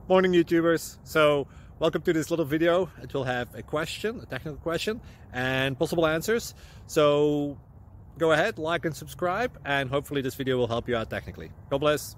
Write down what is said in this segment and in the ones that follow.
Morning YouTubers. So welcome to this little video. It will have a question, a technical question, and possible answers. So go ahead, like and subscribe, and hopefully this video will help you out technically. God bless.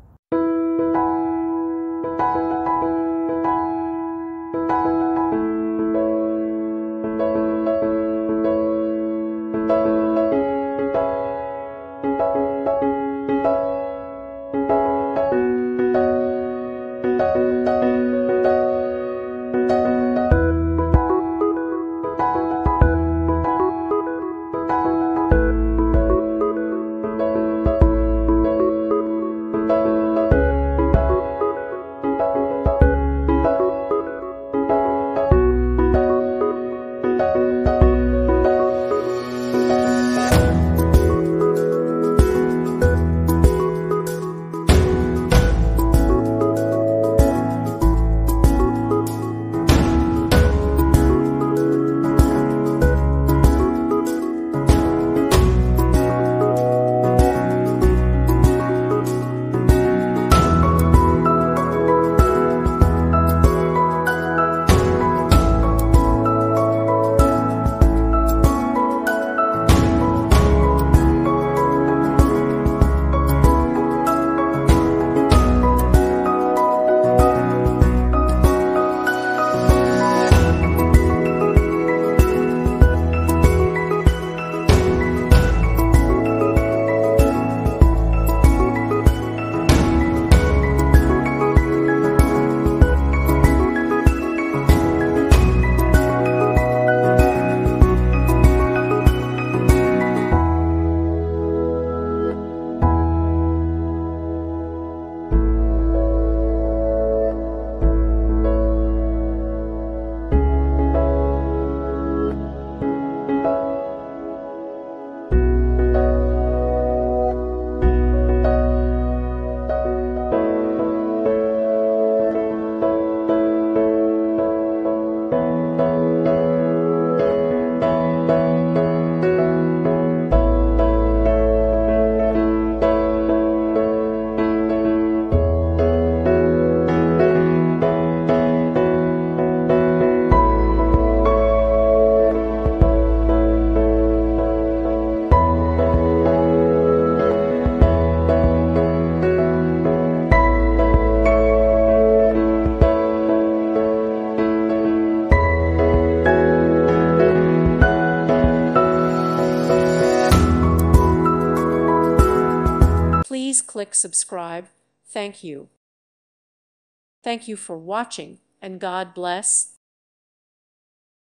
Please click subscribe. Thank you. Thank you for watching, and God bless.